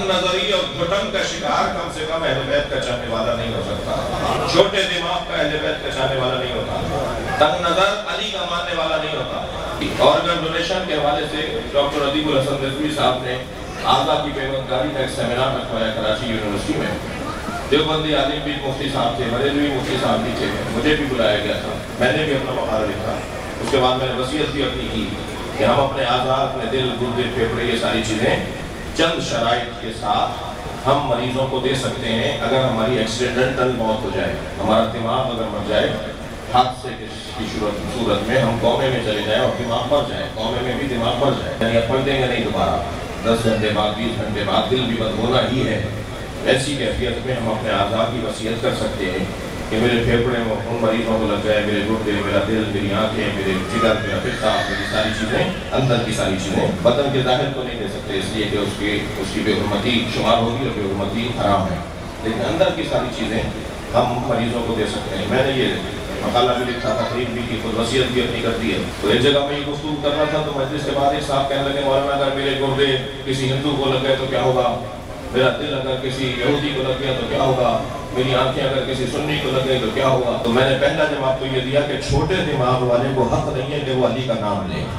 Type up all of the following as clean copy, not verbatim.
तंग नजरी और घुटन का शिकार कम से कम अहले बैत का चाहने वाला नहीं हो सकता। छोटे दिमाग का अहले बैत का चाहने वाला नहीं होता। तंग नजर अली का मानने वाला नहीं होता। ऑर्गन डोनेशन के हवाले से डॉक्टर अदीबुल हसन रिजवी साहब ने आज़ा की पेवंदगारी का एक सेमिनार रखवाया कराची यूनिवर्सिटी में। देवबंदी आलिम भी मुफ्ती साहब थे, बरेलवी मुफ्ती साहब भी थे, मुझे भी बुलाया गया था। मैंने भी अपना मकाला लिखा। उसके बाद मैंने वसीयत भी अपनी की कि हम अपने आज़ाद, अपने दिल, गुर्दे, फेफड़े, ये सारी चीज़ें चंद शराइत के साथ हम मरीजों को दे सकते हैं। अगर हमारी एक्सीडेंटल मौत हो जाए, हमारा दिमाग अगर मर जाए, हादसे की सूरत में हम कौमे में चले जाए और दिमाग मर जाए, कौमे में भी दिमाग मर जाए, यानी अब पढ़ देंगे नहीं दोबारा, 10 घंटे बाद, 20 घंटे बाद दिल भी बंद होना ही है। ऐसी कैफियत में हम अपने आज़ाद की वसीयत कर सकते हैं कि मेरे फेफड़े में उन मरीजों को लग जाए, मेरे गुर्दे, मेरा दिल, मेरी आंखें, मेरे जिगर, मेरा पित्ता, मेरी सारी चीज़ें, अंदर की सारी चीज़ें। बदन के ज़ाहिर को नहीं दे सकते इसलिए कि उसकी बेहुरमती शुमार होगी और बेहुरमती हराम है, लेकिन अंदर की सारी चीज़ें हम मरीजों को दे सकते हैं। मैंने ये मकाला भी लिखा, तकरीर भी की, खुद वसीयत भी अपनी कर दी है। तो एक जगह में ये गुफ्तगू कर रहा था तो मजलिस के बाद एक साहब कहने लगे, मौलाना अगर मेरे गुर्दे किसी हिंदू को लग गए तो क्या होगा, मेरा दिल अगर किसी यहूदी को लग गया तो क्या होगा, मेरी आंखें अगर किसी सुन्नी को लग गई तो क्या होगा। तो मैंने पहला जवाब तो ये दिया कि छोटे दिमाग वाले को हक नहीं है कि वो अली का नाम ले।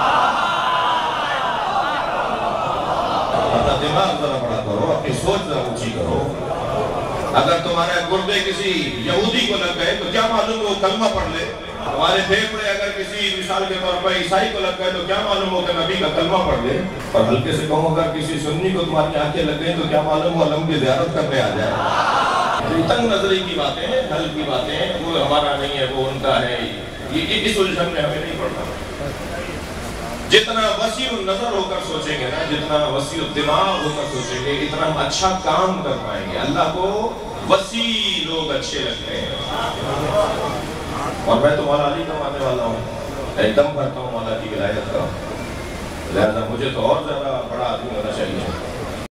अपना दिमाग जरा बड़ा करो, अपनी सोच जरा ऊंची करो। अगर तुम्हारे गुर्दे किसी यहूदी को लग गए तो क्या मालूम वो कलमा पढ़ ले। हमारे फेफड़े अगर किसी मिसाल के तौर पर ईसाई को लग गए तो क्या मालूम हो कि नबी का कलमा पढ़ ले। और हल्के से कहूँ अगर किसी सुन्नी को तुम्हारी आंखें लग गई तो क्या मालूम वो अलम की ज़ियारत करने आ जाए। तंग नजरी की बातें, हल की बातें, वो हमारा नहीं है, वो उनका है, ये इस उलझन में हमें नहीं पड़ना। जितना वसी नजर होकर सोचेंगे ना, जितना वसी दिमाग होकर सोचेंगे, इतना हम अच्छा काम कर पाएंगे। अल्लाह को वसी लोग अच्छे लगते हैं। और मैं तो मौला अली का मानने वाला हूँ, एकदम भरता हूँ मौला की विलायत का, लिहाजा मुझे तो और ज्यादा बड़ा आदमी होना चाहिए।